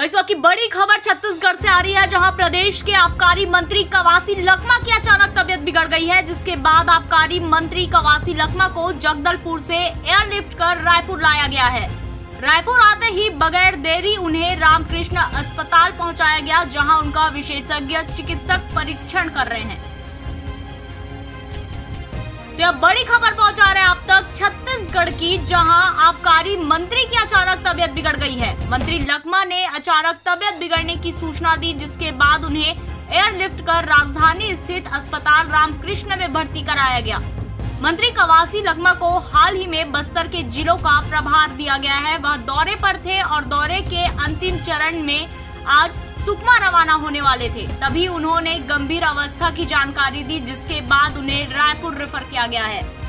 इस वक्त की बड़ी खबर छत्तीसगढ़ से आ रही है, जहां प्रदेश के आबकारी मंत्री कवासी लखमा की अचानक तबीयत बिगड़ गई है, जिसके बाद आबकारी मंत्री कवासी लखमा को जगदलपुर से एयरलिफ्ट कर रायपुर लाया गया है। रायपुर आते ही बगैर देरी उन्हें रामकृष्ण अस्पताल पहुंचाया गया, जहां उनका विशेषज्ञ चिकित्सक परीक्षण कर रहे हैं। तो अब बड़ी खबर पहुंचा रहे हैं आप तक छत्तीसगढ़ की, जहां आबकारी मंत्री की अचानक तबीयत बिगड़ गई है। मंत्री लखमा ने अचानक तबीयत बिगड़ने की सूचना दी, जिसके बाद उन्हें एयरलिफ्ट कर राजधानी स्थित अस्पताल रामकृष्ण में भर्ती कराया गया। मंत्री कवासी लखमा को हाल ही में बस्तर के जिलों का प्रभार दिया गया है। वह दौरे पर थे और दौरे के अंतिम चरण में आज सुकमा रवाना होने वाले थे। तभी उन्होंने गंभीर अवस्था की जानकारी दी, जिसके बाद उन्हें रायपुर रेफर किया गया है।